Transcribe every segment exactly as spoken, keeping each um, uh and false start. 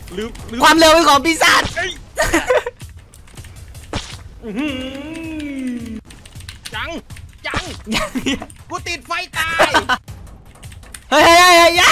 ลืมความเร็วเป็นของปีศาจจังจังกูติดไฟตายเฮ้ยเฮ้ยเฮ้ยยะ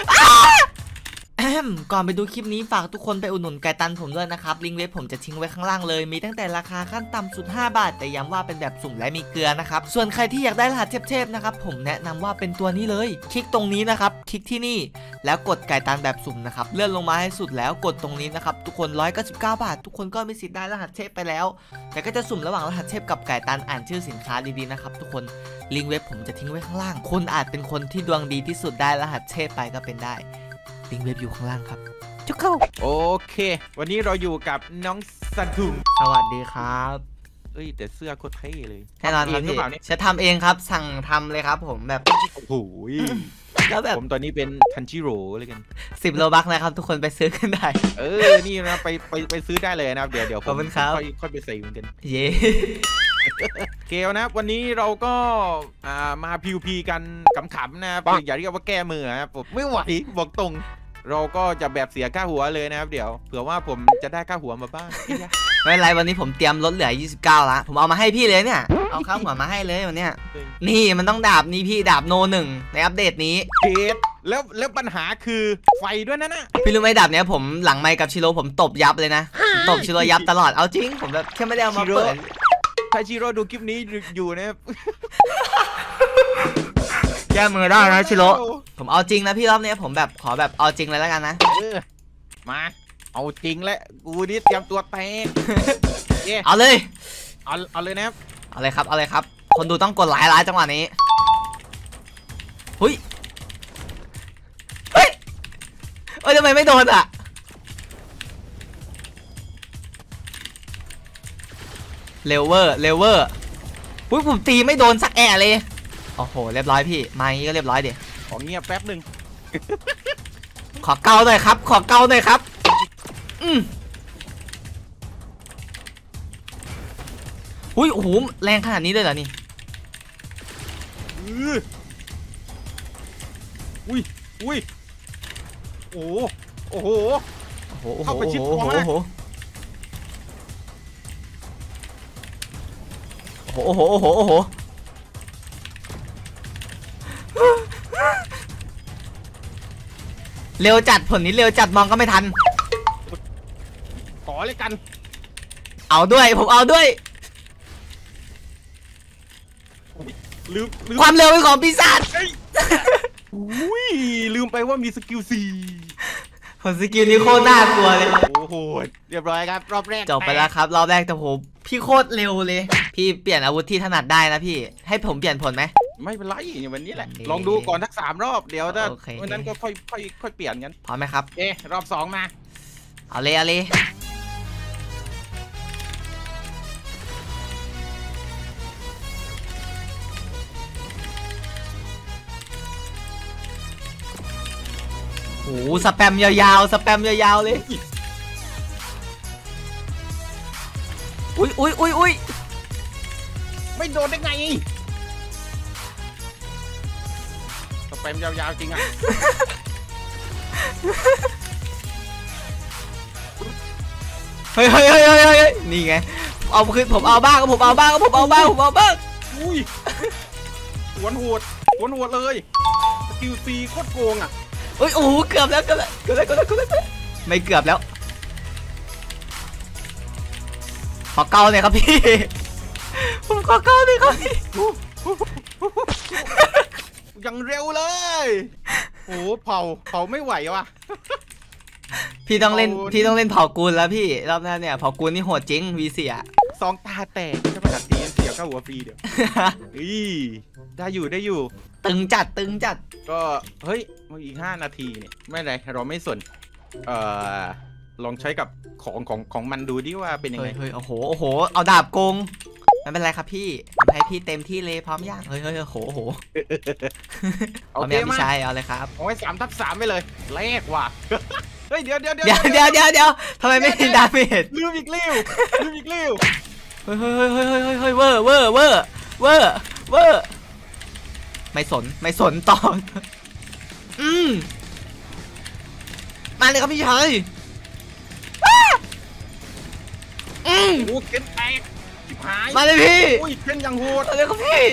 ก่อนไปดูคลิปนี้ฝากทุกคนไปอุดหนุนไก่ตันผมด้วยนะครับลิงก์เว็บผมจะทิ้งไว้ข้างล่างเลยมีตั้งแต่ราคาขั้นต่ำสุดห้าบาทแต่ย้ำว่าเป็นแบบสุ่มและมีเกลือนะครับส่วนใครที่อยากได้รหัสเทพๆนะครับผมแนะนำว่าเป็นตัวนี้เลยคลิกตรงนี้นะครับคลิกที่นี่แล้วกดไก่ตันแบบสุ่มนะครับเลื่อนลงมาให้สุดแล้วกดตรงนี้นะครับทุกคนหนึ่งร้อยเก้าสิบเก้าบาททุกคนก็มีสิทธิ์ได้รหัสเทพไปแล้วแต่ก็จะสุ่มระหว่างรหัสเทพกับไก่ตันอ่านชื่อสินค้าดีๆนะครับทุกคนลิงก์เว็บผมจะทิ้งไว้ข้างล่างคุณอาจเป็นคนที่ดวงดีที่สุดได้รหัสเทพไปก็เป็นได้ลิงก์เว็บอยู่ข้างล่างครับจุ๊กเข้าโอเควันนี้เราอยู่กับน้องสันทุงสวัสดีครับเอ้ยแต่เสื้อโคตรเท่เลยแน่นอนครับพี่จะทำเองครับสั่งทำเลยครับผมแบบโอ้โหแล้วแบบผมตอนนี้เป็นทันจิโร่เลยกันสิบโลบักนะครับทุกคนไปซื้อกันได้เออนี่นะไปไปไปซื้อได้เลยนะครับเดี๋ยวเดี๋ยวผมค่อยค่อยไปใส่เหมือนกันเย้เกลนะวันนี้เราก็มาพิวพีกันขำๆนะอย่าเรียกว่าแก้มือครับผมไม่ไหวบอกตรงเราก็จะแบบเสียค่าหัวเลยนะครับเดี๋ยวเผื่อว่าผมจะได้ค่าหัวมาบ้างไม่เป็นไรวันนี้ผมเตรียมลดเหลือยี่สิบเก้าละผมเอามาให้พี่เลยเนี่ยเอาค่าหัวมาให้เลยวันเนี้ยนี่มันต้องดาบนี่พี่ดาบโนหนึ่งในอัปเดตนี้เพจแล้วแล้วปัญหาคือไฟด้วยนะนะพี่รู้ไหมดาบเนี้ยผมหลังไมค์กับชิโร่ผมตบยับเลยนะตบชิโร่ยับตลอดเอาจริงผมแบบแค่ไม่ได้เอามาเปิดถ้าชิโร่ดูคลิปนี้อยู่นะครับแก้มือได้นะชิโร่ผมเอาจริงนะพี่รอบนี้ผมแบบขอแบบเอาจริงเลยแล้วกันนะมาเอาจริงแล้วกูนี่เตรียมตัวแตกเอาเลยเอาเอาเลยนะครับเอาเลยครับเอาเลยครับคนดูต้องกดไลค์ไลค์จังหวะนี้หุ้ยเฮ้ยเอ้ยทำไมไม่โดนอ่ะเร็วเวอร์เร็วเวอร์หุ้ยผมตีไม่โดนสักแอะเลยโอ้โหเรียบร้อยพี่มาอย่างนี้ก็เรียบร้อยดิขอเงียบแป๊บหนึ่งขอเกาหน่อยครับขอเกาหน่อยครับอืมอุ้ยโอ้โหแรงขนาดนี้เลยเหรอนี่อุ้ยอุ้ยโอ้โอ้โหโอ้โหเข้าไปชิดตัวมากโอ้โหโอ้โหโอ้โหเร็วจัดผลนี้เร็วจัดมองก็ไม่ทันขอเลยกันเอาด้วยผมเอาด้วยลืมความเร็วเป็นของปีศาจอุ้ยลืมไปว่ามีสกิลสี่ผลสกิลนี้โคตรน่ากลัวเลยโอ้โหเรียบร้อยครับรอบแรกจบไปแล้วครับรอบแรกแต่ผมพี่โคตรเร็วเลยพี่เปลี่ยนอาวุธที่ถนัดได้นะพี่ให้ผมเปลี่ยนผลไหมไม่เป็นไรวันนี้แหละลองดูก่อนทักสามรอบเดี๋ยวถ้าวันนั้นก็ค่อยค่อยค่อยเปลี่ยนกันพร้อมไหมครับเอ๊ะรอบสองมาเอาเลยเอาเลยโอ้สแปมยาวๆสแปมยาวๆเลยอุ้ยอุ้ยอุ้ยอุ้ยไม่โดนได้ไงสแปมยาวๆจริงอ่ะเฮ้ยเฮ้ยเฮ้ยเฮ้ยนี่ไงเอาคือผมเอาบ้างก็ผมเอาบ้างก็ผมเอาบ้างผมเอาบ้างอุ้ยหวนหัวหวนหัวเลยสกิลซีโคตรโกงอ่ะเอ้ยโอ้โหเกือบแล้วเกือบแล้วเกือบแล้วเกือบแล้วเกือบแล้วไม่เกือบแล้วขอเกาหน่อยครับพี่ผมขอเกาหน่อยครับพี่ยังเร็วเลยโอ้เผาเผาไม่ไหวว่ะพี่ต้องเล่นพี่ต้องเล่นเผากูลแล้วพี่รอบหน้าเนี่ยเผากูลนี่โหดจริงวีเสียสองตาแตกจะมาตัดตีเสียเข้าหัวฟรีเดี๋ยวอีได้อยู่ได้อยู่ตึงจัดตึงจัดก็เฮ้ยมาอีกห้านาทีเนี่ยไม่ไรเราไม่สนเอ่อลองใช้กับของของของมันดูดิว่าเป็นยังไงเฮ้ยโอ้โหโอ้โหเอาดาบโกงไม่เป็นไรครับพี่ให้พี่เต็มที่เลยพร้อมย่างเฮ้ยเฮ้ยโอ้โหโอ้โหเอาแม่พี่ชายเอาเลยครับเอาไว้สามทับสามไปเลยแรกว่ะเฮ้ยเดี๋ยวเดี๋ยวเดี๋ยวเดี๋ยวเดี๋ยวเดี๋ยวทำไมไม่ดาเมจลืมอีกเลี้ยวลืมอีกเลี้ยวเฮ้ยเฮ้ยเฮ้ยเฮ้ยเฮ้ยเวอร์เวอร์เวอร์เวอร์เวอร์ไม่สนไม่สนต่ออืมมาเลยครับพี่ชายอืมโอ้เข็นแตกชิบหายมาเลยพี่อุ้ยเข็นยังโหดมาเลยครับพี่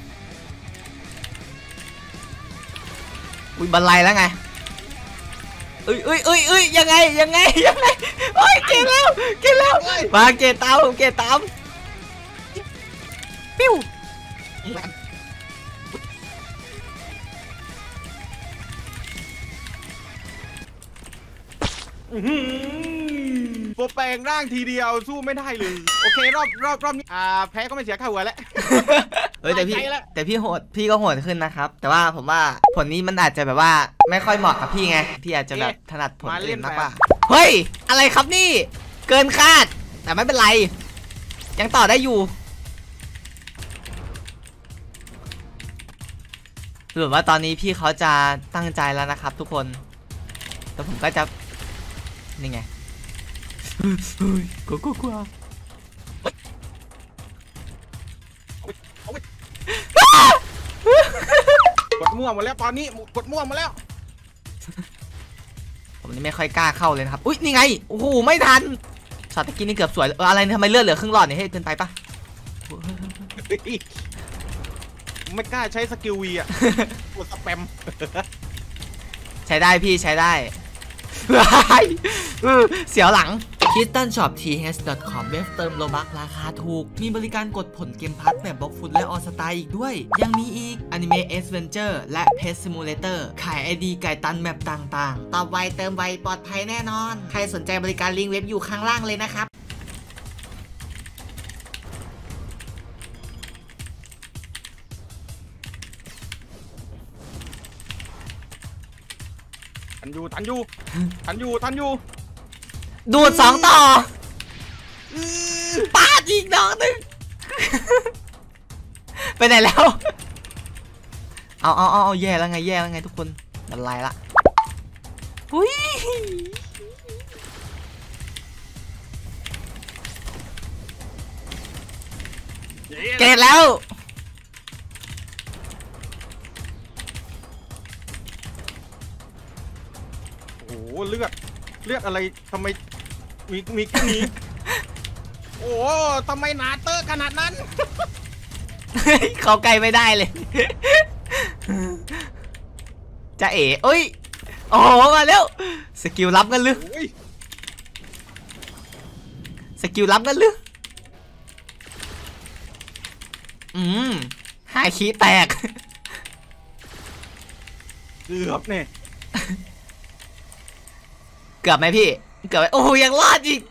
อุ้ยบันไลแล้วไงเอ้ยเอ้ยเอ้ยเอ้ยยังไงยังไงยังไงโอ้ยเกตแล้วเกตแล้วมาเกตตามผมเกตตามปิ้วโปรแปลงร่างทีเดียวสู้ไม่ได้เลยโอเครอบรอบรอบนี้อ่าแพ้ก็ไม่เสียค่าหัวแล้วเฮ้ยแต่พี่ใจแล้วแต่พี่โหดพี่ก็โหดขึ้นนะครับแต่ว่าผมว่าผลนี้มันอาจจะแบบว่าไม่ค่อยเหมาะกับพี่ไงพี่อาจจะแบบถนัดผลอื่นมากกว่าเฮ้ยอะไรครับนี่เกินคาดแต่ไม่เป็นไรยังต่อได้อยู่หรือว่าตอนนี้พี่เขาจะตั้งใจแล้วนะครับทุกคนแต่ผมก็จะนี่ไงกลัวกลัวกลัวกดม่วงหมดแล้วตอนนี้กดม่วงมาแล้วผมนี่ไม่ค่อยกล้าเข้าเลยนะครับอุ้ยนี่ไงโอ้โหไม่ทันช็อตตะกี้นี่เกือบสวยเอออะไรเนี่ยทำไมเลือดเหลือครึ่งหลอดเนี่ยเฮ้ยเกินไปปะไม่กล้าใช้สกิลวีอะกดสแปมใช้ได้พี่ใช้ได้ เสียวหลัง คิสตันช็อป ที เอช ดอท คอม เว็บเติมโลบักราคาถูกมีบริการกดผลเกมพัทแบบบล็อกฟุตและออสตาอีกด้วยยังมีอีก Anime Adventure และ Pet Simulator ขาย ไอ ดี ไก่ตันแมปต่างๆตอบไวเติมไวปลอดภัยแน่นอนใครสนใจบริการลิงก์เว็บอยู่ข้างล่างเลยนะครับทันอยู่ทันอยู่ทันอยู่ทันอยู่ดูดสองต่อปาดอีกดอกหนึ่ง ไปไหนแล้ว เอาเอาเอาเอาแย่แล้วไงแย่แล้วไงทุกคนละลายละอุ้ยเกตแล้วโอ้โหเลือดเลือดอะไรทำไมมีมีแค่นี้ โอ้ทำไมหนาเตอร์ขนาดนั้นเขาไกลไม่ได้เลย จะเอ๋เอ้ยโอ้โหมาแล้วสกิลลับกันหรือโอ้ยสกิลลับกันหรืออืมห้าขี้แตกเกือบเนี่ยเกือบไหมพี่เกือบไหมโอ้โหยังรอดอีก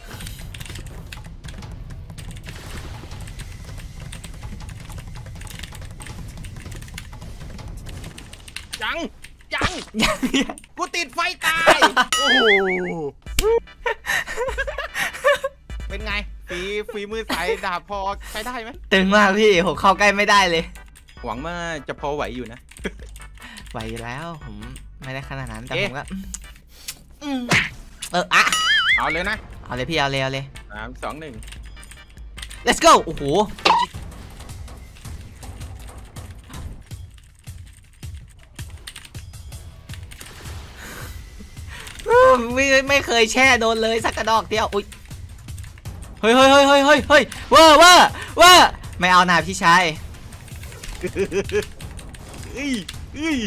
ยังยังยังยังกูติดไฟตาย โอ้โห เป็นไงฝีฝีมือสายดาบพอใช้ได้ไหมตึงมากพี่ผมเข้าใกล้ไม่ได้เลยหวังว่าจะพอไหวอยู่นะไหวอยู่แล้วผมไม่ได้ขนาดนั้นแต่เอ๊ะผมก็อืมเอออะเอาเลยนะเอาเลยพี่เอาเลยเอาเลยสามสองหนึ่ง let's go โอ้โหไม่ไม่เคยแช่โดนเลยสักกระดอกเดียวอุ้ยเฮ้ยเฮ้ยเฮ้ยเฮ้ยเฮ้ยเฮ้ยเวอร์เวอร์เวอร์ไม่เอาหนาพี่ชายเอ้ยเอ้ย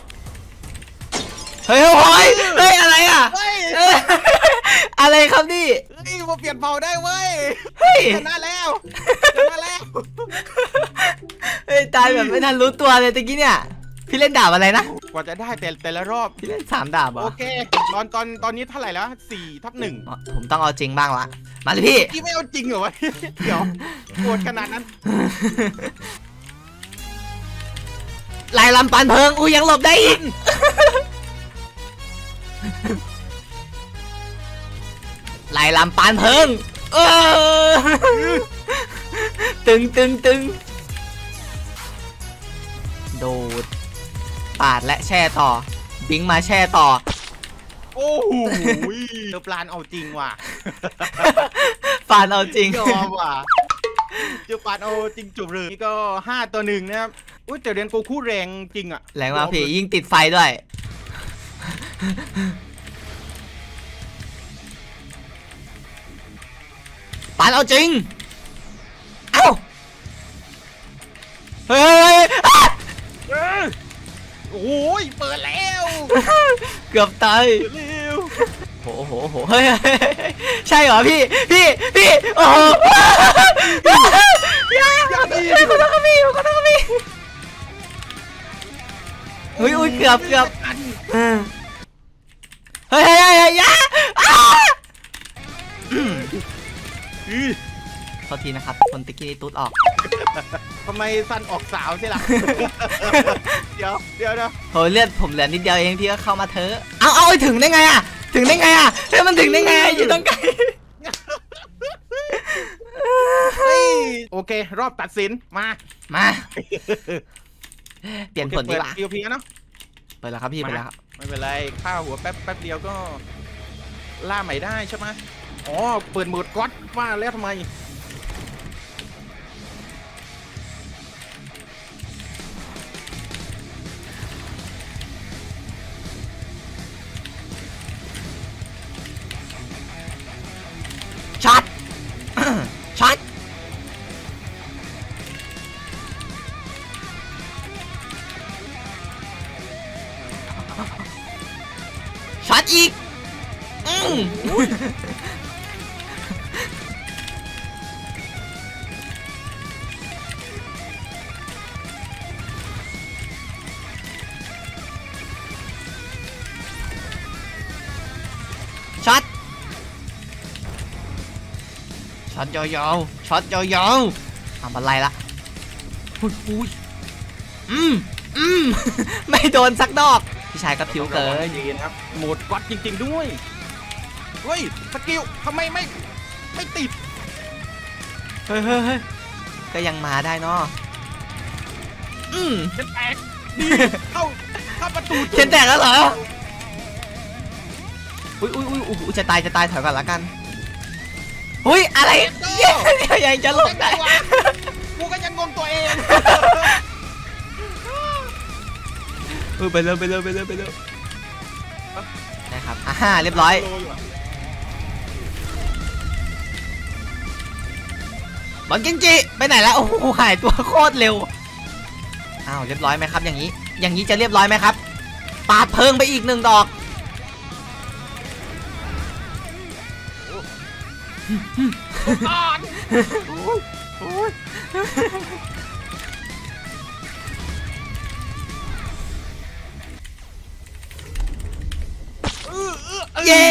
เฮ้ยเฮ้ยเฮ้ยอะไรอ่ะเฮ้ยเอ้ยอะไรครับนี่เฮ้ยมาเปลี่ยนเผ่าได้เว้ยเฮ้ยชนะแล้วชนะแล้วเฮ้ยตายแบบไม่ทันรู้ตัวเลยตะกี้เนี่ยพี่เล่นดาบอะไรนะกว่าจะได้แต่แต่ละรอบพี่เล่นสามดาบเหรอโอเค ตอนตอนตอนนี้เท่าไหร่แล้วสี่ทับหนึ่งอ๋อผมต้องเอาจริงบ้างละมาเลยพี่ที่ไม่เอาจริงเหรอวะ เดี๋ยวโกรธขนาดนั้นลายลำปันเพิงอู้ยังหลบได้อีก ลายลำปานเพิงเออ ตึงตึงตึงโดดปาดและแช่ต่อบิงมาแช่ต่อโอ้โหเจอปลานเอาจริงว่ะปาดเอาจริงยอมว่ะเจอปลานเอาจริงจุบเลยนี่ก็ห้าตัวหนึ่งนะครับอุ้ยแต่เรียนโกคูแรงจริงอ่ะแรงมากพี่ยิ่งติดไฟด้วย ไปานเอาจริงเอ้าเฮ้ยโอ้ยเปิดแล้วเกือบตายเร็วโอ้โหโหเฮ้ยใช่เหรอพี่พี่พี่โอ้โหอย่าอย่าขอโทษครับพี่ขอโทษครับพี่เฮ้ยอุ้ยเกือบเกือบเฮ้ยเฮ้ยเฮ้ยอย่าขอทีนะครับคนตะกี้ตุ๊ดออกทำไมสั้นออกสาวใช่หรอเดี๋ยวเดี๋ยวเดี๋ยวโหเลือดผมเหลือนิดเดียวเองพี่ก็เข้ามาเถอะเอาเอาถึงได้ไงอะถึงได้ไงอะเฮ้ยมันถึงได้ไงอยู่ตรงไกลเฮ้ยโอเครอบตัดสินมามาเปลี่ยนผลดีกว่าพีโอพีเนาะเปิดแล้วครับพี่ไปแล้วครับไม่เป็นไรข้าวหัวแป๊บแป๊บเดียวก็ล่าใหม่ได้ใช่ไหมอ๋อเปิดโหมดก๊อตว่าแล้วทำไมช็อตช็อตช็อตอีกอืมช็อตช็อตยาวๆช็อตยาวๆทำอะไรล่ะอุ้ยอุ้ยอืมอืมไม่โดนสักดอกพี่ชายก็ผิวเกินดีนะครับโหมดก๊อตจริงๆด้วยเฮ้ยสกิลทำไมไม่ไม่ติดเฮ้ยเฮ้ยก็ยังมาได้เนาะอืมเชนแตกดีเข้าเข้าประตูเชนแตกแล้วเหรออุ้ยอุ้ยอุ้ยอุ้ยจะตายจะตายถอยก่อนละกันอุ้ยอะไรยังจะหลบได้กูก็ยังงงตัวเองเออไปเร็วไปเร็วไปเร็วไปเร็วนะครับอ่าเรียบร้อยบอลกินจิไปไหนแล้วโอ้โหหายตัวโคตรเร็วอ้าวเรียบร้อยไหมครับอย่างนี้อย่างนี้จะเรียบร้อยไหมครับปาดเพิงไปอีกหนึ่งดอกก่อนเย้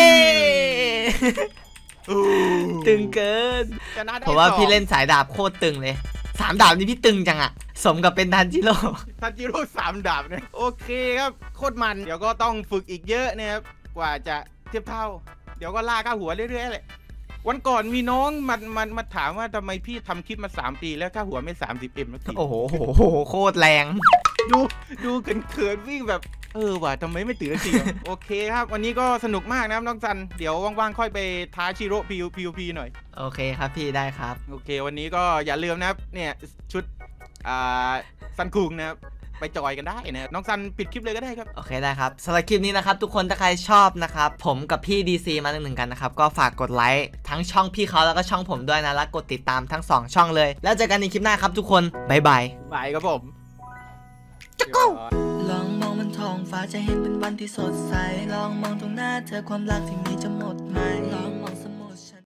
ตึงเกินเพราะว่าพี่เล่นสายดาบโคตรตึงเลยสามดาบนี่พี่ตึงจังอะสมกับเป็นทันจิโร่ทันจิโร่สามดาบเนี่ยโอเคครับโคตรมันเดี๋ยวก็ต้องฝึกอีกเยอะนะครับกว่าจะเทียบเท่าเดี๋ยวก็ล่าก้าหัวเรื่อยๆเลยวันก่อนมีน้องมันมันมาถามว่าทำไมพี่ทำคลิปมาสามปีแล้วค่าหัวไม่สามสิบเอ็มแล้วพี่โอ้โหโคตรแรงดูดูเขินๆวิ่งแบบเออว่ะทำไมไม่ตื่นทีโอเคครับวันนี้ก็สนุกมากนะครับน้องซันเดี๋ยวว่างๆค่อยไปท้าชิโร่พีพีพีหน่อยโอเคครับพี่ได้ครับโอเควันนี้ก็อย่าลืมนะครับเนี่ยชุดอ่าซันคุงนะครับไปจอยกันได้นะน้องซันปิดคลิปเลยก็ได้ครับโอเคได้ครับสำหรับคลิปนี้นะครับทุกคนถ้าใครชอบนะครับผมกับพี่ ดี ซี มาหนึ่งกันนะครับก็ฝากกดไลค์ทั้งช่องพี่เขาแล้วก็ช่องผมด้วยนะแล้วกดติดตามทั้งสองช่องเลยแล้วเจอกันในคลิปหน้าครับทุกคนบ๊ายบายบายครับผมจะก้ลองมองมันท้องฟ้าจะเห็นเป็นวันที่สดใสลองมองตรงหน้าเธอความรักที่มีจะหมดไหมลอง